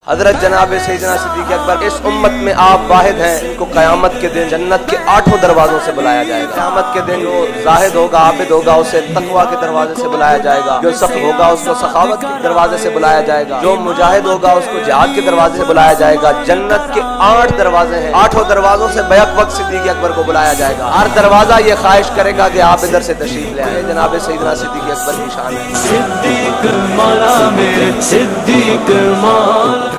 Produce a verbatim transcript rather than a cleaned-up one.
हजरत जनाब सैयदना सिद्दीक़ अकबर, इस उम्मत में आप वाहिद हैं इनको क़यामत के दिन जन्नत के आठों दरवाजों से बुलाया जाएगा। क़यामत के दिन जो जाहिद होगा, आबिद होगा, उसे तकवा के दरवाजे से बुलाया जाएगा। जो सख्त होगा उसको सखावत के दरवाजे से बुलाया जाएगा। जो मुजाहिद होगा उसको जिहाद के दरवाजे से बुलाया जाएगा। जन्नत के आठ दरवाजे हैं, आठों दरवाजों से बैक वक्त सिद्दीक़ अकबर को बुलाया जाएगा। हर दरवाजा ये ख्वाहिश करेगा कि आप इधर से तशरीफ ले आए। जनाब सैयदना सिद्दीक़ अकबर की शान है।